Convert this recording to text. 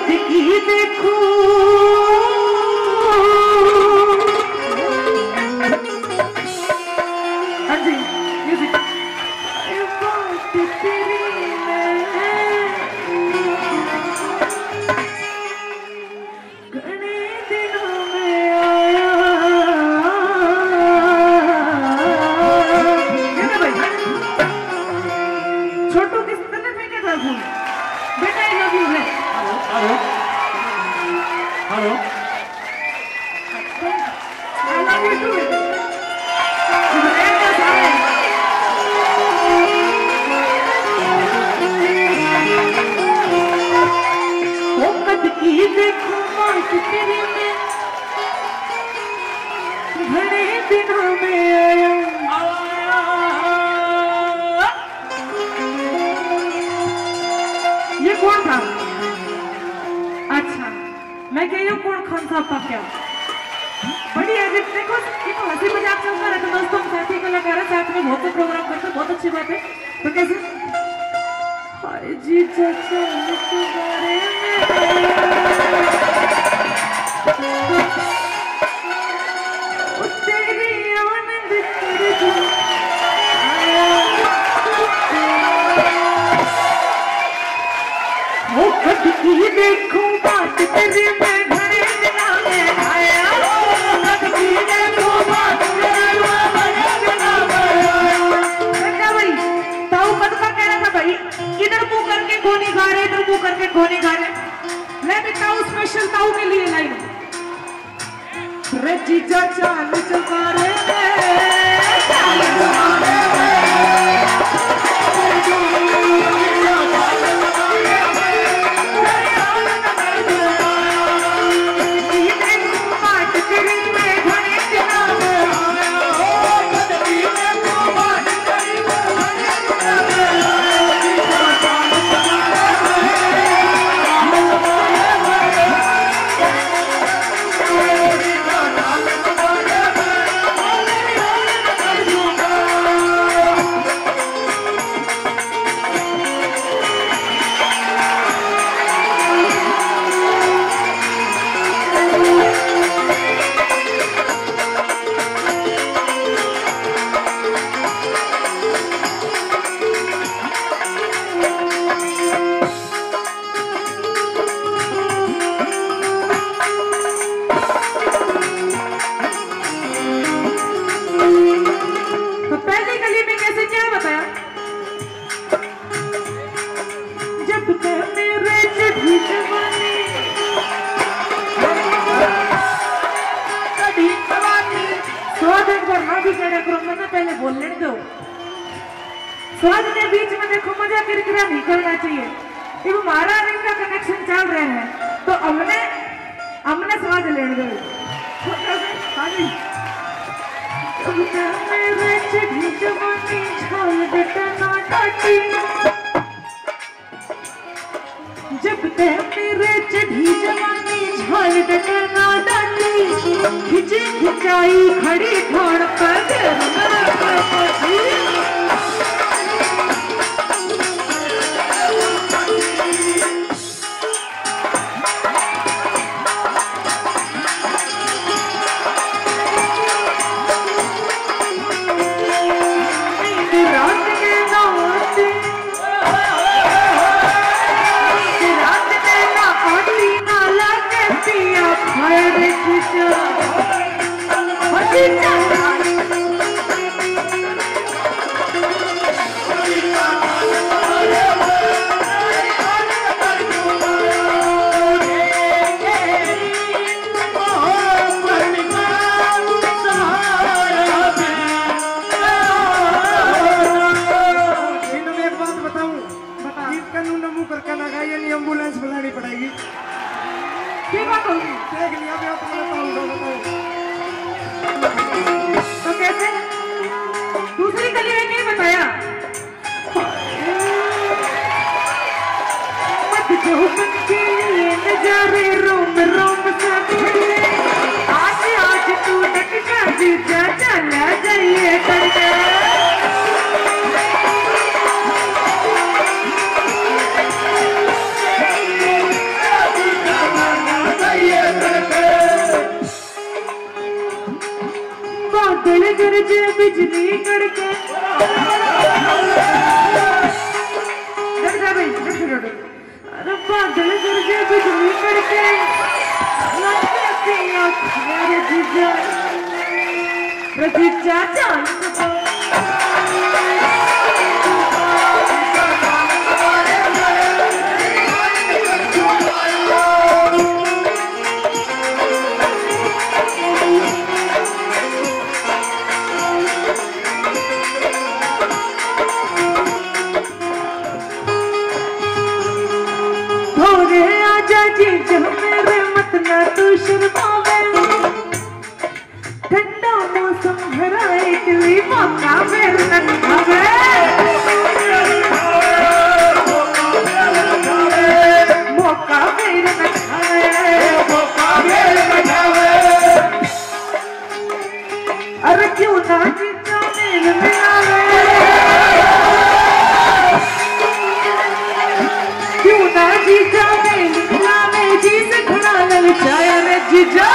की देखो हाँ जी म्यूजिक बात तेरी घने दिनों में आया छोटू किस तरह फेंका था फूल बेटा आई लव यू है hello hello I love you too वो कद की देखो बात तेरी में घने दिनों में आया ये कौन था? अच्छा मैं कह रही हूँ कौन खान साहब था क्या? बड़ी अजीब देखो हंसी मजाक चलता रहता दोस्तों साथी कलाकार साथ में बहुत से प्रोग्राम करते बहुत अच्छी बात है तो कैसे हाय जी चाचा तुम्हारे तेरी आनंद तेरे दिल वो कद की देखो बात तेरी में घने दिनों में आया कद की देखो बात तेरी में घने दिनों में आया क्या भाई ताऊ कद का कह रहा था भाई इधर मुंह करके कोनी गा रहे इधर मुंह करके कोनी गा रहे मैं भी ताऊ स्पेशल ताऊ के लिए लाइन रे जीजा चाल चलता रे चाल चलता रे पहले बोलने दो स्वाद के बीच में देखो मजा किरकिरा नहीं करना चाहिए कि वो हमारा रिंग का कनेक्शन चल रहे हैं तो हमने स्वाद लेने दो जब ते मेरे चढ़ी जवानी झाल डटना डाली खिंची खिंचाई खड़ी ठोड़ पर एम्बुलेंस बुलानी पड़ेगी। ठीक बात होगी। देख लिया मैं तो कैसे दूसरी गली में नहीं बताया मत जो मन के लिए नजारे रोम रोम सा आज आज तू डट जा चला जाइए करके गरजे बिजली कड़के भाई अरे बादल गरजे बिजली कड़के जीजा जान मेरे मत ना तू शर्मावे ठंडा मौसम भरा इटली मौका मेरे न खावे मौका मेरे न खावे अरे क्यों ना जीजा मेरे मिलावे क्यों ना जीजा मेरे जी से खड़ा लग जाए रे जीजा